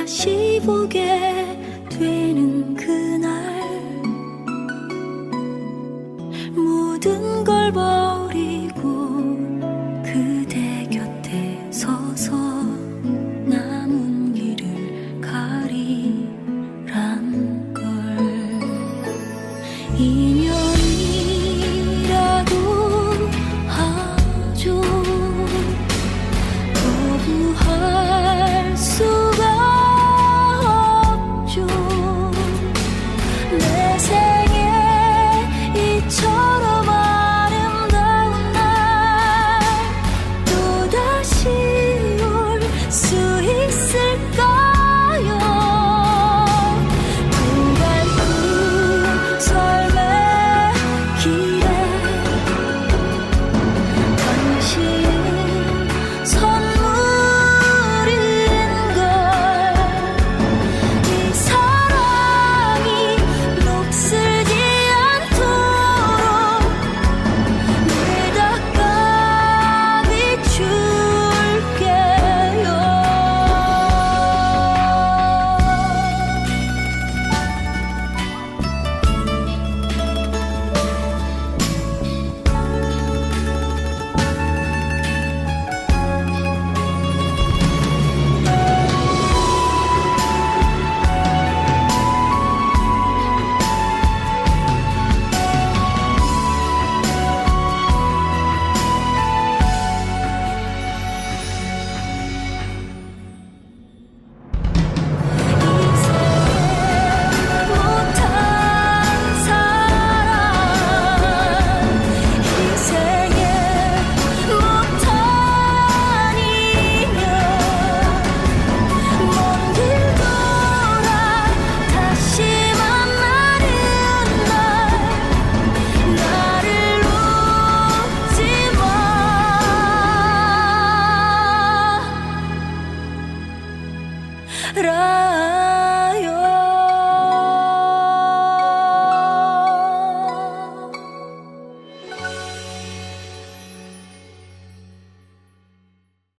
다시 보게 되는 그날 모든 걸 버리고 그대 곁에 서서 남은 길을 가리란 걸 인연이라고 하죠. 거부할 수가 없죠. 내 생에 이처럼 아름다운 날 또다시 올 수 있을까요? 고갈픈 삶의 길에 당신은 선물인걸. 이 사랑이 녹슬지 않도록 늘 닦아 비출게요. 못한 사랑, 희생에 못한 인연, 먼 길 돌아 다시 만나는 날 나를 놓지 마라.